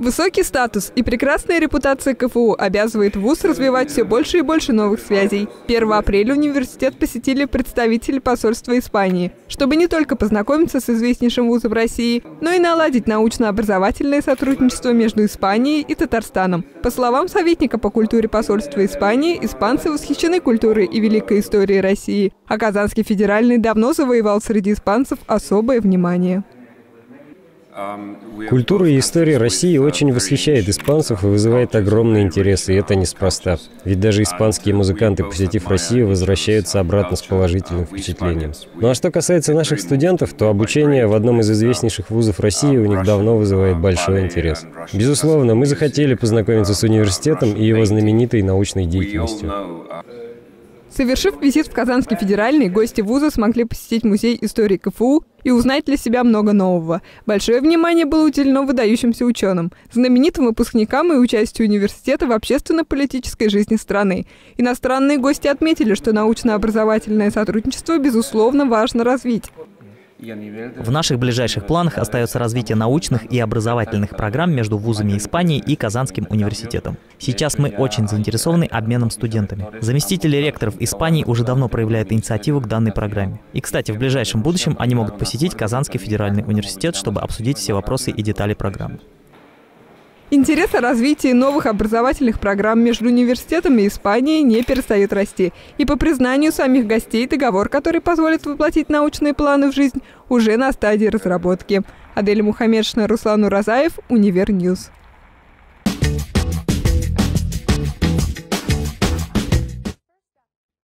Высокий статус и прекрасная репутация КФУ обязывает вуз развивать все больше и больше новых связей. 1 апреля университет посетили представители посольства Испании, чтобы не только познакомиться с известнейшим вузом России, но и наладить научно-образовательное сотрудничество между Испанией и Татарстаном. По словам советника по культуре посольства Испании, испанцы восхищены культурой и великой историей России, а Казанский федеральный давно завоевал среди испанцев особое внимание. Культура и история России очень восхищает испанцев и вызывает огромный интерес, и это неспроста. Ведь даже испанские музыканты, посетив Россию, возвращаются обратно с положительным впечатлением. Ну а что касается наших студентов, то обучение в одном из известнейших вузов России у них давно вызывает большой интерес. Безусловно, мы захотели познакомиться с университетом и его знаменитой научной деятельностью. Совершив визит в Казанский федеральный, гости вуза смогли посетить музей истории КФУ и узнать для себя много нового. Большое внимание было уделено выдающимся ученым, знаменитым выпускникам и участию университета в общественно-политической жизни страны. Иностранные гости отметили, что научно-образовательное сотрудничество, безусловно, важно развить. В наших ближайших планах остается развитие научных и образовательных программ между вузами Испании и Казанским университетом. Сейчас мы очень заинтересованы обменом студентами. Заместители ректоров Испании уже давно проявляют инициативу к данной программе. И, кстати, в ближайшем будущем они могут посетить Казанский федеральный университет, чтобы обсудить все вопросы и детали программы. Интерес о развитии новых образовательных программ между университетом и Испанией не перестает расти. И по признанию самих гостей, договор, который позволит воплотить научные планы в жизнь, уже на стадии разработки. Адель Мухаммедшина, Руслан Уразаев, Универньюз.